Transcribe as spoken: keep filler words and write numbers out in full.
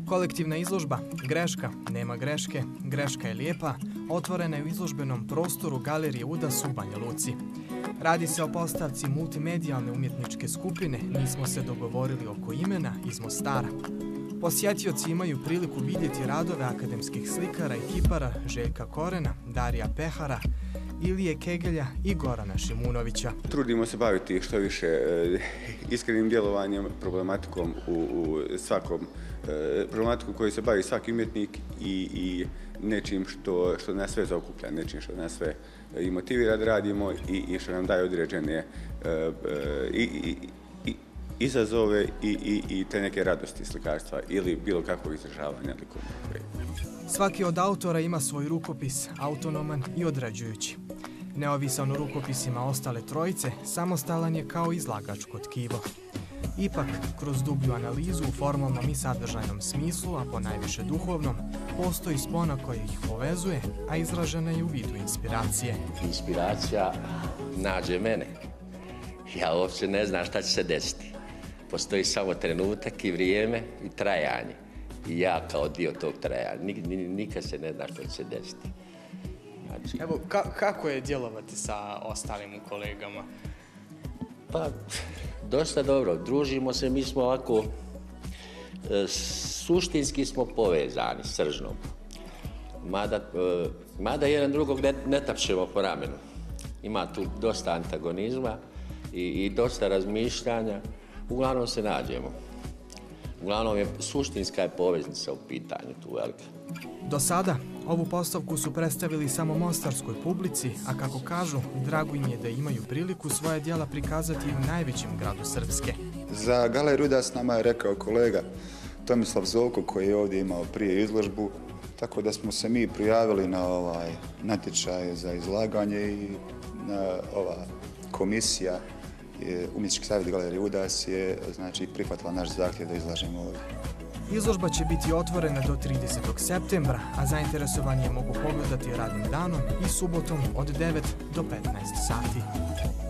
Kolektivna izložba Greška, nema greške, greška je lijepa, otvorena je u izložbenom prostoru Galerije Udas u Banja Luci. Radi se o postavci multimedijalne umjetničke skupine Nismo se dogovorili oko imena iz Mostara. Posjetioci imaju priliku vidjeti radove akademskih slikara i kipara Željka Korena, Darija Pehara, Ilije Kegelja i Gorana Šimunovića. Trudimo se baviti što više iskrenim djelovanjem, problematikom u, u svakom, problematikom koji se bavi svaki umjetnik i, i nečim što, što nas sve zaokuplja, nečim što nas sve i motivira da radimo i, i što nam daje određene i, i, i, izazove i, i, i te neke radosti slikarstva ili bilo kakvog izražavanja likovnog. Svaki od autora ima svoj rukopis, autonoman i određujući. Neovisan o rukopisima ostale trojice, samostalan je kao izlagačko tkivo. Ipak, kroz dublju analizu u formalnom i sadržajnom smislu, a ponajviše duhovnom, postoji spona koja ih povezuje, a izražena je u vidu inspiracije. Inspiracija nađe mene. Ja uopće ne znam šta će se desiti. Postoji samo trenutak i vrijeme i trajanje. I ja kao dio tog trajanja. Nikad se ne zna što će se desiti. Znači... Evo, ka kako je djelovati sa ostalim kolegama? Pa, dosta dobro. Družimo se, mi smo ovako, e, suštinski smo povezani sržnom. Mada, e, mada jedan drugog ne, ne tapšemo po ramenu. Ima tu dosta antagonizma i, i dosta razmišljanja. Uglavnom se nađemo. Uglavnom je suštinska je poveznica u pitanju tu velika. Do sada ovu postavku su predstavili samo mostarskoj publici, a kako kažu, drago im je da imaju priliku svoje djela prikazati u najvećem gradu Srpske. Za Galeriju Udas nama je rekao kolega Tomislav Zovko koji je ovdje imao prije izložbu, tako da smo se mi prijavili na ovaj natječaj za izlaganje i na ova komisija Umjetnički savjet Galerije Udas je znači, prihvatila naš zahtjev da izlažemo ovdje. Izložba će biti otvorena do tridesetog septembra, a zainteresovani je mogu pogledati radnim danom i subotom od devet do petnaest sati.